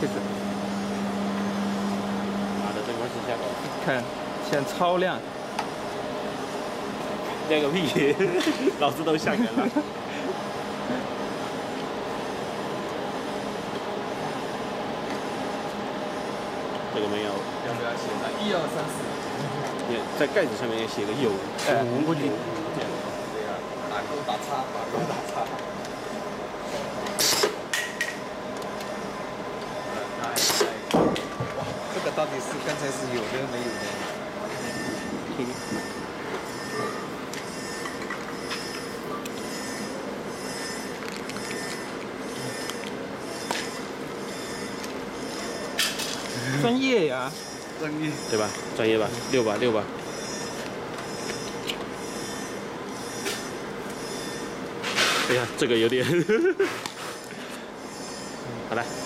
确实。 妈的，这个关系下高。 看，现在超亮。 亮个屁！老子都吓人了。这个没有。 要不要写上1、2、3、4？ 你在盖子上面也写个有。 哎，估计。 对呀，打勾打叉，打勾打叉。哇，这个到底是刚才是有的没有的？ 专业呀， 专业对吧？专业吧，6吧，6吧。哎呀，这个有点，好了。